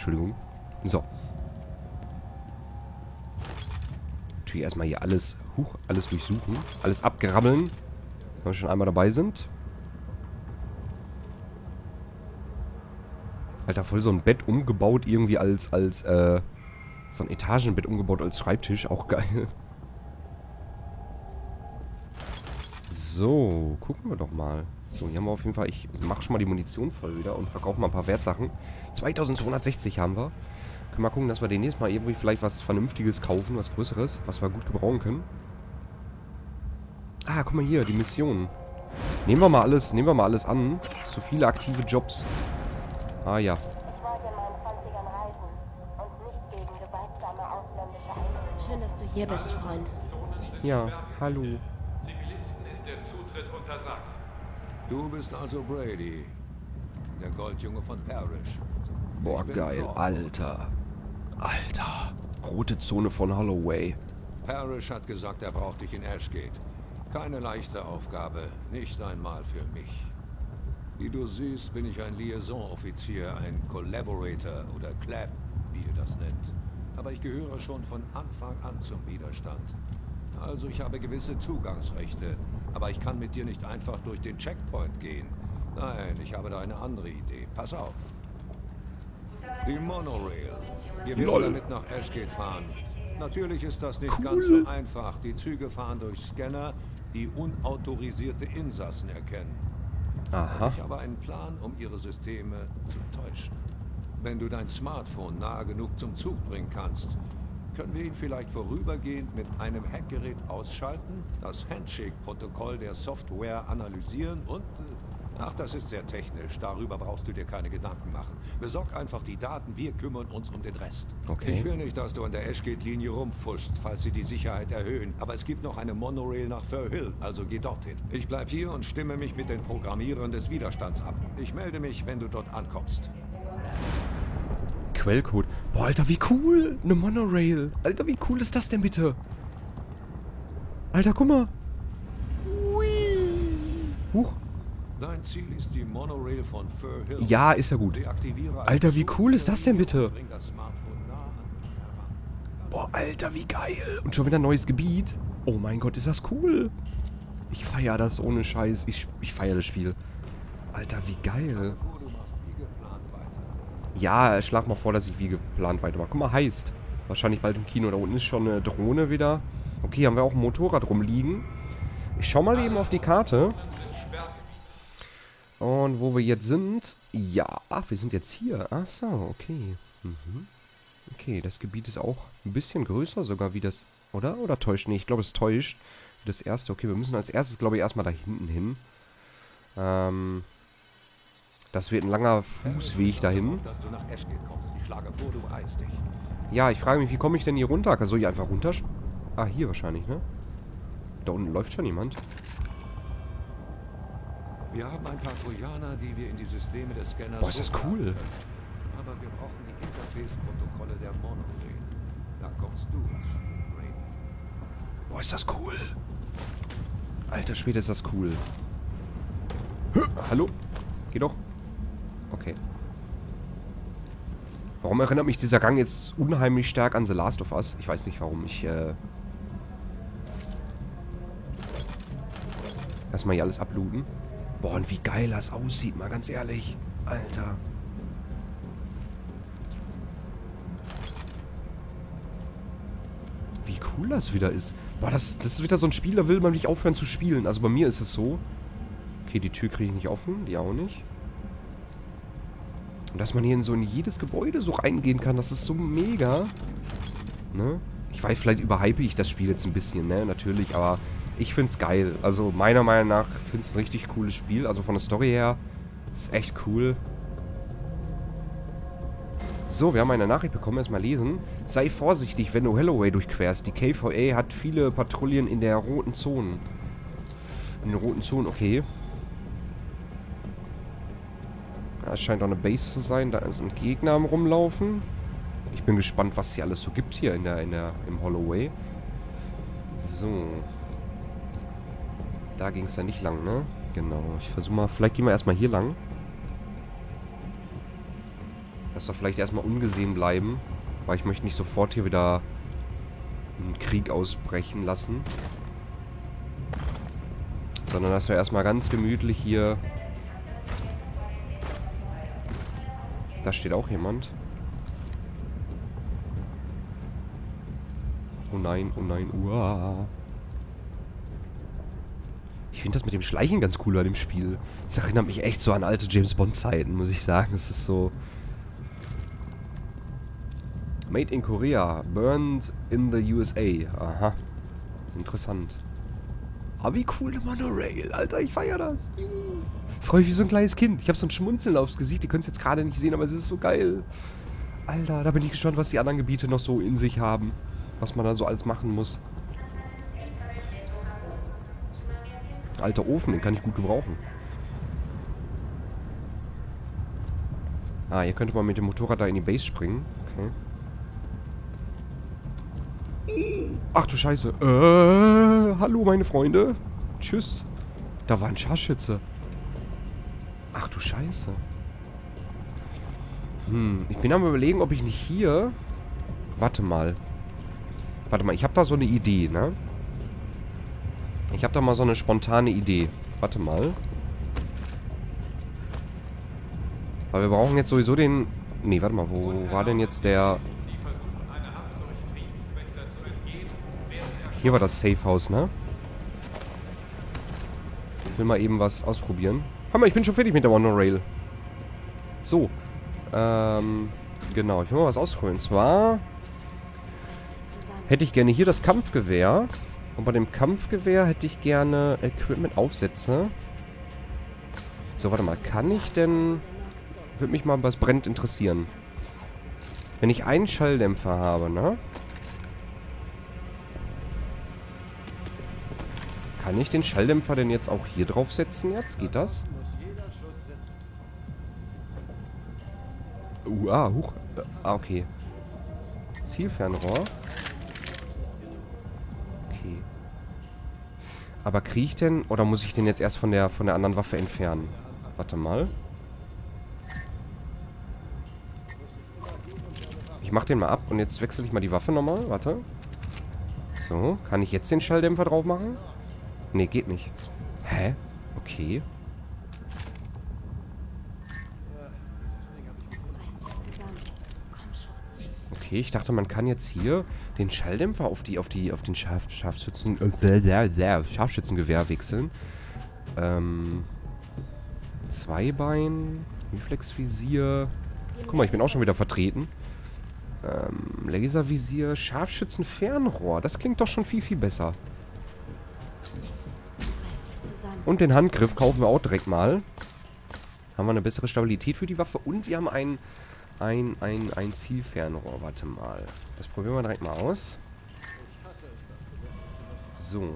Entschuldigung. So. Natürlich erstmal hier alles, alles durchsuchen. Alles abgrabbeln. Wenn wir schon einmal dabei sind. Alter, voll so ein Bett umgebaut irgendwie als so ein Etagenbett umgebaut als Schreibtisch. Auch geil. So, gucken wir doch mal. So, hier haben wir auf jeden Fall, ich mache schon mal die Munition voll wieder und verkaufe mal ein paar Wertsachen. 2260 haben wir. Können wir gucken, dass wir demnächst mal irgendwie vielleicht was Vernünftiges kaufen, was Größeres, was wir gut gebrauchen können. Ah, guck mal hier, die Mission. Nehmen wir mal alles an. Zu viele aktive Jobs. Ah ja. Ich wollte in meinen 20ern reisen und nicht gegen gewaltsame ausländische Einflüsse. Schön, dass du hier bist, Freund. Ja, hallo. Zivilisten ist der Zutritt untersagt. Du bist also Brady, der Goldjunge von Parrish. Boah, Ich bin geil, Thor. Alter. Alter. Rote Zone von Holloway. Parrish hat gesagt, er braucht dich in Ashgate. Keine leichte Aufgabe, nicht einmal für mich. Wie du siehst, bin ich ein Liaison-Offizier, ein Collaborator oder Clap, wie ihr das nennt. Aber ich gehöre schon von Anfang an zum Widerstand. Also ich habe gewisse Zugangsrechte, aber ich kann mit dir nicht einfach durch den Checkpoint gehen. Nein, ich habe da eine andere Idee. Pass auf. Die Monorail. Wir werden damit nach Ashgate fahren. Natürlich ist das nicht ganz so einfach. Die Züge fahren durch Scanner, die unautorisierte Insassen erkennen. Aha. Ich habe einen Plan, um ihre Systeme zu täuschen. Wenn du dein Smartphone nahe genug zum Zug bringen kannst, können wir ihn vielleicht vorübergehend mit einem Hackgerät ausschalten, das Handshake-Protokoll der Software analysieren und... ach, das ist sehr technisch. Darüber brauchst du dir keine Gedanken machen. Besorg einfach die Daten, wir kümmern uns um den Rest. Okay. Ich will nicht, dass du an der Ashgate-Linie rumfuschst, falls sie die Sicherheit erhöhen. Aber es gibt noch eine Monorail nach Fir Hill, also geh dorthin. Ich bleib hier und stimme mich mit den Programmierern des Widerstands ab. Ich melde mich, wenn du dort ankommst. Quellcode. Boah, Alter, wie cool. Eine Monorail. Alter, wie cool ist das denn bitte? Alter, guck mal. Huch. Dein Ziel ist die Monorail von Fir Hill. Ja, ist ja gut. Deaktiviere einen Alter, wie Zug cool ist das denn bitte? Bring das Smartphone nah an dich heran. Boah, Alter, wie geil. Und schon wieder ein neues Gebiet. Oh mein Gott, ist das cool. Ich feiere das ohne Scheiß. Ich feiere das Spiel. Alter, wie geil. Du machst wie geplant weiter. Ja, schlag mal vor, dass ich wie geplant weitermache. Guck mal, heißt. Wahrscheinlich bald im Kino. Da unten ist schon eine Drohne wieder. Okay, haben wir auch ein Motorrad rumliegen. Ich schau mal eben auf die Karte. Und wo wir jetzt sind... Ja, ach, wir sind jetzt hier. Ach so, okay. Mhm. Okay, das Gebiet ist auch ein bisschen größer sogar wie das... Oder? Oder täuscht? Nee, ich glaube, es täuscht. Das erste. Okay, wir müssen als erstes, glaube ich, erstmal da hinten hin. Das wird ein langer Fußweg dahin. Dass du nach Ashgate kommst. Ich schlage vor, du beeilst dich. Ja, ich frage mich, wie komme ich denn hier runter? Soll ich einfach runter... Ah, hier wahrscheinlich, ne? Da unten läuft schon jemand. Wir haben ein paar Trojaner, die wir in die Systeme des Scanners... Boah, ist das cool. hochladen können. Aber wir brauchen die Interface-Protokolle der Monorail. Da kommst du ins Spiel, Brady. Boah, ist das cool. Alter Schwede, ist das cool. Hallo? Geh doch. Okay. Warum erinnert mich dieser Gang jetzt unheimlich stark an The Last of Us? Ich weiß nicht, warum. Erstmal hier alles ablooten. Boah, und wie geil das aussieht, mal ganz ehrlich. Alter. Wie cool das wieder ist. Boah, das ist wieder so ein Spiel, da will man nicht aufhören zu spielen. Also bei mir ist es so. Okay, die Tür kriege ich nicht offen. Die auch nicht. Und dass man hier in jedes Gebäude so reingehen kann, das ist so mega. Ne? Ich weiß, vielleicht überhype ich das Spiel jetzt ein bisschen, ne? Natürlich, aber ich find's geil. Also meiner Meinung nach finde ich es ein richtig cooles Spiel. Also von der Story her ist echt cool. So, wir haben eine Nachricht bekommen. Erstmal lesen. Sei vorsichtig, wenn du Holloway durchquerst. Die KVA hat viele Patrouillen in der roten Zone. In der roten Zone, okay. Ja, es scheint auch eine Base zu sein. Da sind Gegner am Rumlaufen. Ich bin gespannt, was hier alles so gibt hier im Holloway. So. Da ging es ja nicht lang, ne? Genau. Ich versuche mal, vielleicht gehen wir erstmal hier lang. Dass wir vielleicht erstmal ungesehen bleiben. Weil ich möchte nicht sofort hier wieder einen Krieg ausbrechen lassen. Sondern dass wir erstmal ganz gemütlich hier... Da steht auch jemand. Oh nein, uah. Ich finde das mit dem Schleichen ganz cool an dem Spiel. Das erinnert mich echt so an alte James-Bond-Zeiten, muss ich sagen. Es ist so... Made in Korea, burned in the USA. Aha. Interessant. Aber wie cool, der Monorail, Alter, ich feiere das. Freue mich wie so ein kleines Kind. Ich habe so ein Schmunzeln aufs Gesicht. Ihr könnt es jetzt gerade nicht sehen, aber es ist so geil. Alter, da bin ich gespannt, was die anderen Gebiete noch so in sich haben. Was man da so alles machen muss. Alter Ofen, den kann ich gut gebrauchen. Ah, hier könnte man mit dem Motorrad da in die Base springen. Okay. Ach du Scheiße. Hallo meine Freunde. Tschüss. Da war ein Scharfschütze. Ach du Scheiße. Ich bin am Überlegen, ob ich nicht hier... Warte mal, ich habe da so eine Idee, ne? Ich habe da mal so eine spontane Idee. Warte mal. Weil wir brauchen jetzt sowieso den... Nee, warte mal, wo war denn jetzt der... Hier war das Safe House, ne? Ich will mal eben was ausprobieren. Hammer, ich bin schon fertig mit der Monorail. So. Genau, ich will mal was ausprobieren. Und zwar... hätte ich gerne hier das Kampfgewehr. Und bei dem Kampfgewehr hätte ich gerne Equipment-Aufsätze. So, warte mal. Kann ich denn... Würde mich mal was brennt interessieren. Wenn ich einen Schalldämpfer habe, ne? Kann ich den Schalldämpfer denn jetzt auch hier drauf setzen jetzt? Geht das? Huch. Okay. Zielfernrohr. Okay. Aber kriege ich denn... Oder muss ich den jetzt erst von der anderen Waffe entfernen? Warte mal. Ich mach den mal ab und jetzt wechsle ich mal die Waffe nochmal. Warte. So, kann ich jetzt den Schalldämpfer drauf machen? Nee, geht nicht. Hä? Okay. Okay, ich dachte, man kann jetzt hier den Schalldämpfer auf den Scharfschützengewehr wechseln. Zweibein, Reflexvisier. Guck mal, ich bin auch schon wieder vertreten. Laservisier, Scharfschützenfernrohr. Das klingt doch schon viel, viel besser. Und den Handgriff kaufen wir auch direkt mal. Haben wir eine bessere Stabilität für die Waffe. Und wir haben ein Zielfernrohr. Warte mal. Das probieren wir direkt mal aus. So.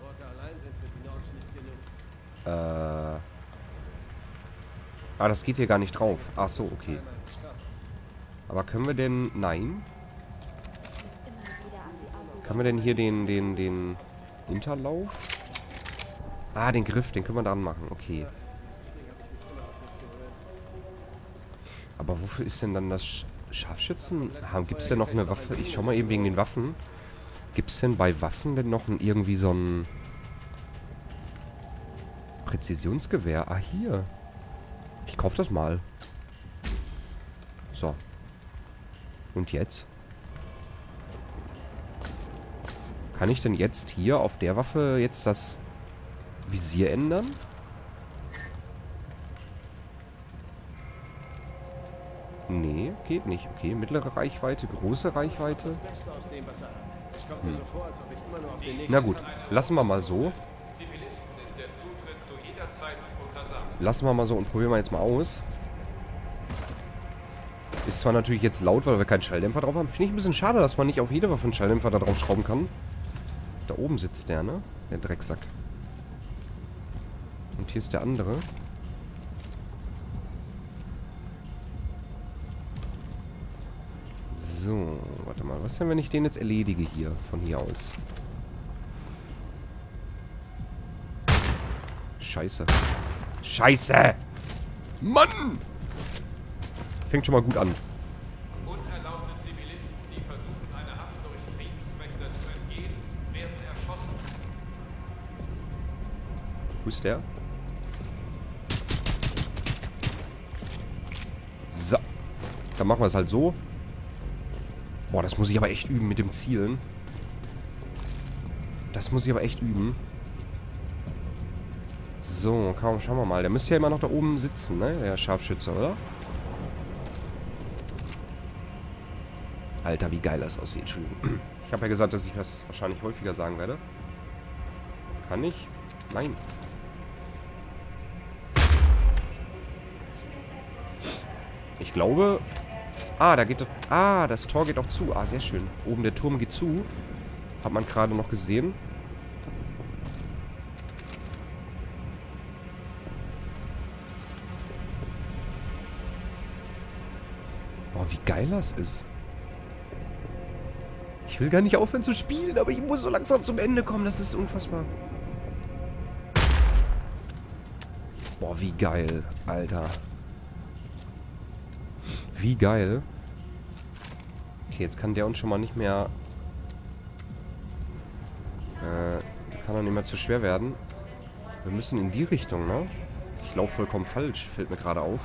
Das geht hier gar nicht drauf. Ach so, okay. Aber können wir denn... Nein. Können wir denn hier den Hinterlauf? Ah, den Griff, den können wir dran machen. Okay. Aber wofür ist denn dann das Scharfschützen? Gibt es denn noch eine Waffe? Ich schau mal eben wegen den Waffen. Gibt es denn bei Waffen denn noch irgendwie so ein Präzisionsgewehr? Ah, hier. Ich kaufe das mal. So. Und jetzt? Kann ich denn jetzt hier auf der Waffe jetzt das Visier ändern? Nee, geht nicht. Okay, mittlere Reichweite, große Reichweite. Na gut, lassen wir mal so. Lassen wir mal so und probieren wir jetzt mal aus. Ist zwar natürlich jetzt laut, weil wir keinen Schalldämpfer drauf haben. Finde ich ein bisschen schade, dass man nicht auf jede Waffe einen Schalldämpfer da drauf schrauben kann. Da oben sitzt der, ne? Der Drecksack. Und hier ist der andere. So, warte mal. Was denn, wenn ich den jetzt erledige hier, von hier aus? Scheiße. Scheiße! Mann! Fängt schon mal gut an. Wo ist der? So. Dann machen wir es halt so. Boah, das muss ich aber echt üben mit dem Zielen. Das muss ich aber echt üben. So, komm, schauen wir mal. Der müsste ja immer noch da oben sitzen, ne? Der Scharfschütze, oder? Alter, wie geil das aussieht. Entschuldigung. Ich habe ja gesagt, dass ich das wahrscheinlich häufiger sagen werde. Kann ich? Nein. Ich glaube... Ah, da geht... Ah, das Tor geht auch zu. Ah, sehr schön. Oben der Turm geht zu. Hat man gerade noch gesehen. Boah, wie geil das ist. Ich will gar nicht aufhören zu spielen, aber ich muss so langsam zum Ende kommen. Das ist unfassbar. Boah, wie geil, Alter. Wie geil. Okay, jetzt kann der uns schon mal nicht mehr... kann doch nicht mehr zu schwer werden. Wir müssen in die Richtung, ne? Ich laufe vollkommen falsch, fällt mir gerade auf.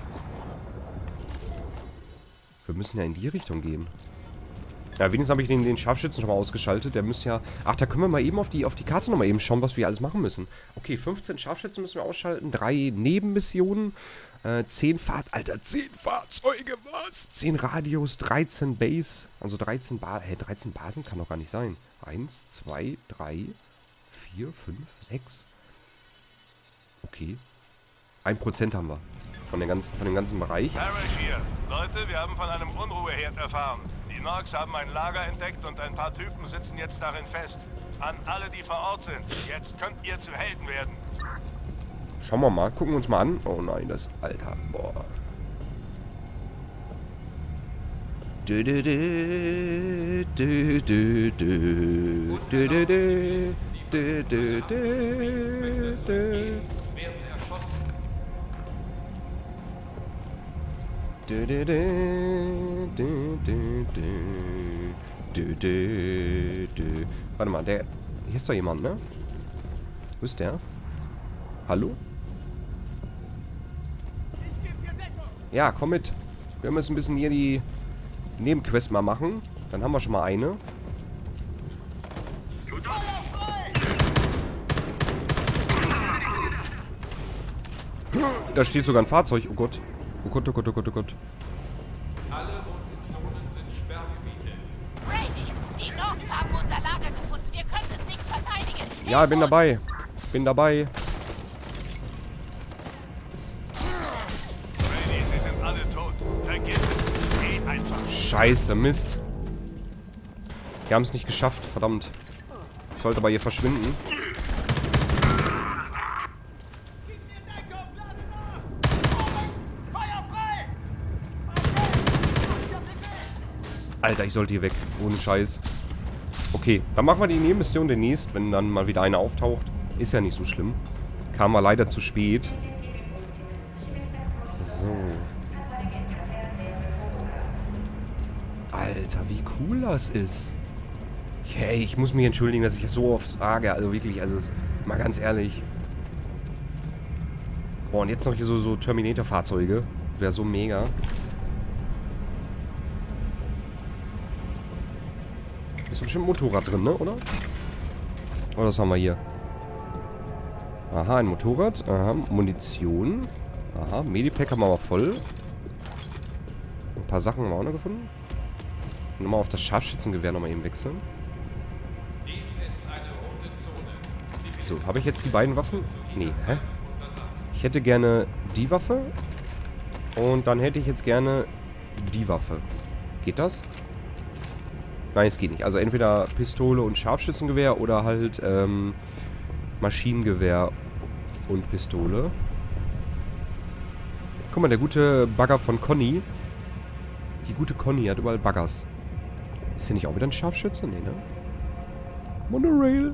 Wir müssen ja in die Richtung gehen. Ja, wenigstens habe ich den Scharfschützen schon mal ausgeschaltet. Der müsste ja... Ach, da können wir mal eben auf die Karte nochmal eben schauen, was wir alles machen müssen. Okay, 15 Scharfschützen müssen wir ausschalten. 3 Nebenmissionen. 10 Alter, 10 Fahrzeuge, was? 10 Radios, 13 Base. Also 13 Basen. Hä, 13 Basen kann doch gar nicht sein. 1, 2, 3, 4, 5, 6. Okay. 1% haben wir. Von dem ganzen Bereich. Parrish hier. Leute, wir haben von einem Unruheherd erfahren. Die Norks haben ein Lager entdeckt und ein paar Typen sitzen jetzt darin fest. An alle, die vor Ort sind. Jetzt könnt ihr zu Helden werden. Schauen wir mal. Gucken wir uns mal an. Oh nein, das... Alter. Boah. Du, du, du, du, du, du, du, du, du, du, du, du, du. Du, du, du, du, du, du, du, du. Warte mal, hier ist doch jemand, ne? Wo ist der? Hallo? Ja, komm mit. Wir müssen ein bisschen hier die Nebenquest mal machen. Dann haben wir schon mal eine. Da steht sogar ein Fahrzeug. Oh Gott. Oh Gott, oh Gott, oh Gott, oh Gott. Alle roten Zonen sind Sperrgebiete. Brady, die Norks haben unser Lager gefunden. Wir können es nicht verteidigen. Ja, bin dabei. Bin dabei. Brady, sie sind alle tot. Vergiss es. Geh einfach. Scheiße, Mist. Wir haben es nicht geschafft, verdammt. Ich sollte aber hier verschwinden. Alter, ich sollte hier weg. Ohne Scheiß. Okay, dann machen wir die Nebenmission demnächst, wenn dann mal wieder eine auftaucht. Ist ja nicht so schlimm. Kam mal leider zu spät. So. Alter, wie cool das ist. Hey, ich muss mich entschuldigen, dass ich das so oft sage. Also wirklich, also mal ganz ehrlich. Boah, und jetzt noch hier so Terminator-Fahrzeuge. Wäre so mega. Ist bestimmt ein Motorrad drin, ne? Oder? Oh, was haben wir hier? Aha, ein Motorrad. Aha, Munition. Aha, Medipack haben wir aber voll. Ein paar Sachen haben wir auch noch gefunden. Nochmal auf das Scharfschützengewehr nochmal eben wechseln. Dies ist eine rote Zone. So, habe ich jetzt die beiden Waffen? Nee, hä? Ich hätte gerne die Waffe. Und dann hätte ich jetzt gerne die Waffe. Geht das? Nein, es geht nicht. Also entweder Pistole und Scharfschützengewehr oder halt Maschinengewehr und Pistole. Guck mal, der gute Bagger von Conny. Die gute Conny hat überall Baggers. Ist hier nicht auch wieder ein Scharfschütze? Nee, ne? Monorail.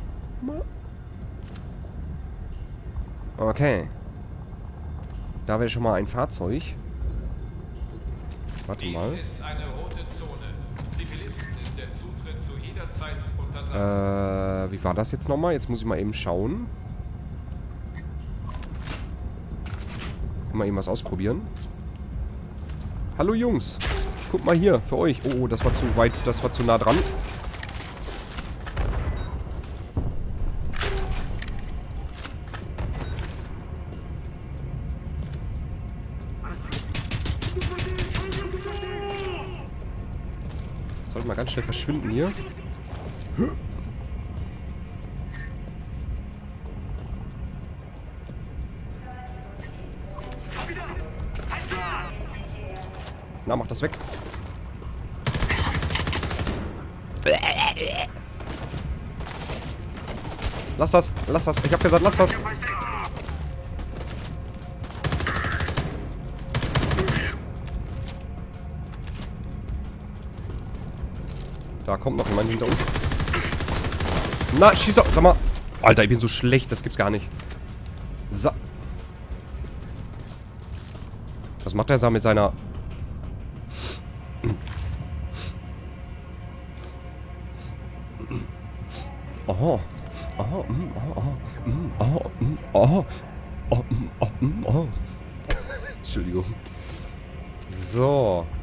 Okay. Da wäre schon mal ein Fahrzeug. Warte mal. Dies ist eine rote Zone. Zivilisten ist der Zutritt zu jeder Zeit untersagt. Wie war das jetzt nochmal? Jetzt muss ich mal eben schauen. Mal eben was ausprobieren. Hallo Jungs. Guck mal hier, für euch. Oh, das war zu weit, das war zu nah dran. Sollten wir ganz schnell verschwinden hier. Na, mach das weg. Lass das, lass das. Ich hab gesagt, lass das. Da kommt noch jemand hinter uns. Na, schieß doch. Sag mal. Alter, ich bin so schlecht. Das gibt's gar nicht. So. Was macht der da mit seiner... Oh. Oh. Oh. Entschuldigung. So.